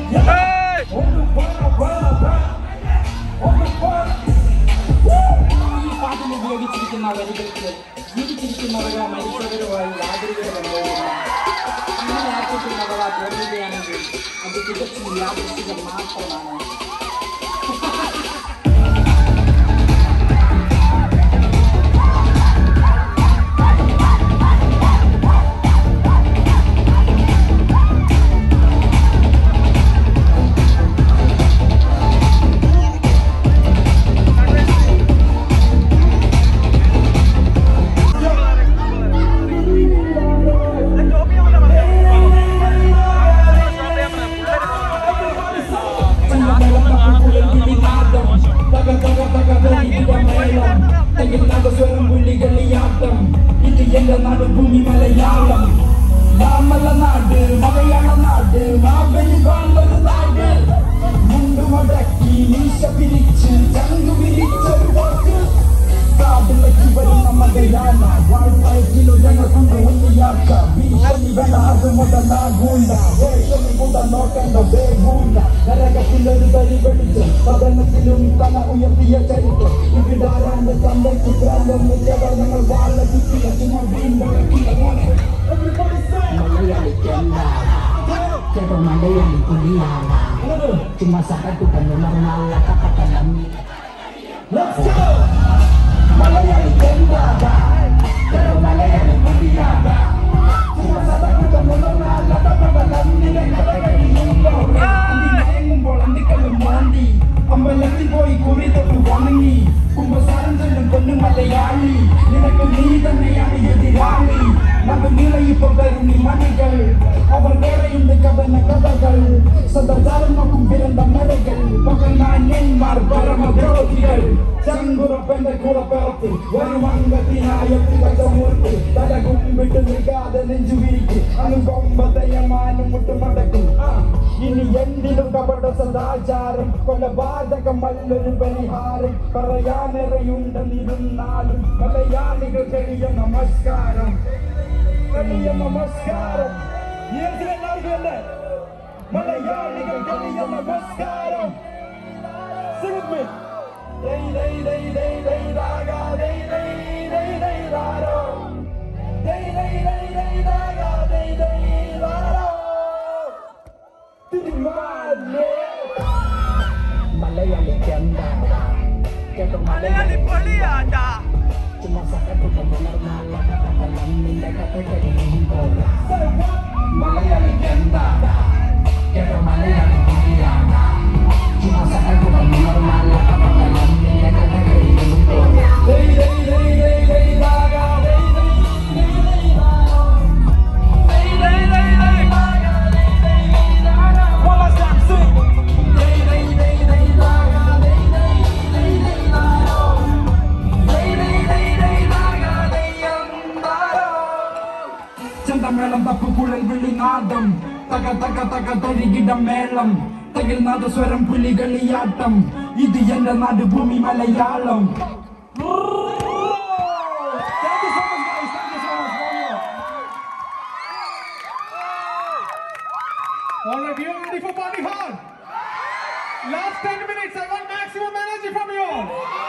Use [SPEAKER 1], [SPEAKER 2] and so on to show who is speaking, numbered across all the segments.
[SPEAKER 1] ഉപയോഗിച്ചിരിക്കുന്ന വരികൾക്ക് ജീവിച്ചിരിക്കുന്നവരോ മരിച്ചവരുമായി യാതൊരു ബന്ധവുമില്ല. അങ്ങനെ ആർപ്പിക്കുന്നവരാ തോന്നുകയാണെങ്കിൽ അത് തികച്ചും യാദൃശ്ചികം മാത്രമാണ്. ഇത് എന്റെ നാട് ഭൂമി മലയാളം നാമല്ല നാട് മലയാള നാട് മാവലി വാങ്ങൊരു നാട് മുണ്ടു മടക്കി മീശ പിരിച്ച് ചങ്കു പിരിച്ചൊരു വാക്ക് കാടിലേക്ക് വരുന്ന മലയാള വാഴ്വാഴ്ചയിലോ ഞങ്ങൾ കൊണ്ട് ഉണ്ണിയാക്ക ഭീഷണി വേണ്ട അത് മുതലാകൂണ്ട വേഷണി കൂട നോക്കേണ്ട വേഗൂണ്ട നരകത്തിലൊരു തരി വെളിച്ച് പതനത്തിലും തല ഉയർത്തിയ ചരിത്രം ഇവിടാരാണ്ട് തന്തയ്ക്ക് പ്രാന്തമില്ലവർ ഞങ്ങൾ വാഴ ചുറ്റിയ ചുമ വീണ്ടും കേട്ടോ Malayali കുടിയാണ് cuma satu normal kata kami. Let's go. Malayali kendada, pero Malayali kudiada. Cuma satu normal kata kami. Kata kami mumbol, andi main mumbol, andi kalau mandi. Ambalati boy kuri tu wangi. Kumbasaran selum penuh Malayali. Nilai ni tanayani edirali. Nabi nilai ipagaruni manigal. Awal kore indi kadana kadagal. Sadajaran aku biranda maragal. Pagananin marbarama drogigal. Janggura pendek kura perti. Warumanga tinayat tiga jamurti. Tada gumbitu nigada nenjuwiriki. Anu gombata yang manu mutu madaku. Ini endilum kabada sadajaram. Kolabada kamallu pariharam. Parayanarayundan irunnalu. Malayaligal kaliya namaskaram. Kaliya namaskaram. Yes, Malayaligal kaliya namaskaram. Sing with me. Day day day day day daga day day day day daro. Day day day day daga day day daro. Thudwiser. Malayali kenda. Keto Malayali poliada. Cuma satu normal kata kami kata kami. Malayali kenda. Keto Malayali poliada. Cuma satu normal kata kami kata kami. Day day day day day daga day day day day daro. Day day day day daga day day day daro. One last time sing. Day day day day daga day day day day daro. Day day day day daga day daro. Canda melam tapu kulal vilinadam. Taga taga taga tarigida melam. Tagil nadu swaram puli galiyatam. Idi enda nadu bhumi Malayalam. Thank you so much guys. Thank you so much for you.
[SPEAKER 2] All of you ready for party hard? Last 10 minutes, I want maximum energy from you all.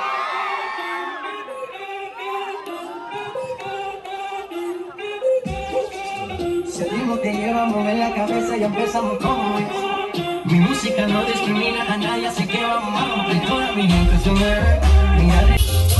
[SPEAKER 3] Seguimos que llevamos en la cabeza y empezamos como es. Mi música no discrimina a nadie, así que vamos a romper toda mi gente se mueve. Mira.